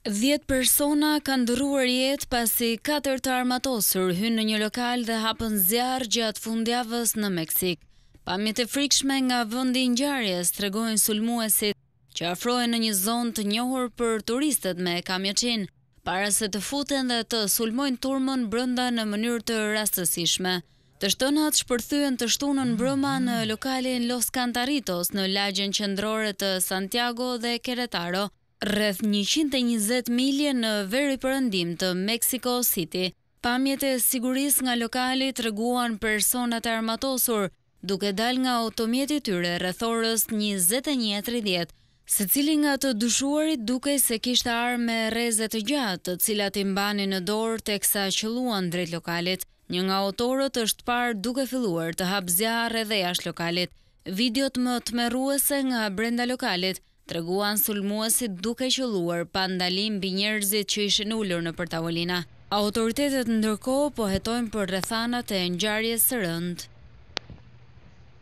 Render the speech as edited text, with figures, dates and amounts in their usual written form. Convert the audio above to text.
10 persona kanë ndërruar jetë pasi 4 të armatosur hynë në një lokal dhe hapën zjarr gjatë fundjavës në Meksik. Pamjet e frikshme nga vendi i ngjarjes tregojnë sulmuesit që afrohen në një zonë të njohur për turistët me kamioçin, para se të futen dhe të sulmojnë turmën brenda në mënyrë të rastësishme. Të shtënat shpërthyen të shtunën mbrëma në lokalin Los Cantaritos në lagjen qendrore të Santiago dhe Querétaro, rreth 120 milje në veriperëndim të Mexico City. Pamjet e sigurisë nga lokali treguan personat e armatosur duke dal nga automjeti i tyre rreth orës 21:30. Secili nga të dyshuarit dukej se kishte armë me rreze të gjatë, të cilat I mbanin në dorë teksa qelluan drejt lokalit. Një nga autorët është parë duke filluar të hap zjarr edhe jashtë lokalit. Videot më tmerruese nga brenda lokalit treguan sulmuesit duke qelluar pa ndalim mbi njerëzit që ishin ulur nëpër tavolina. Autoritetet ndërkohë po hetojnë për rrethanat e ngjarjes së rëndë.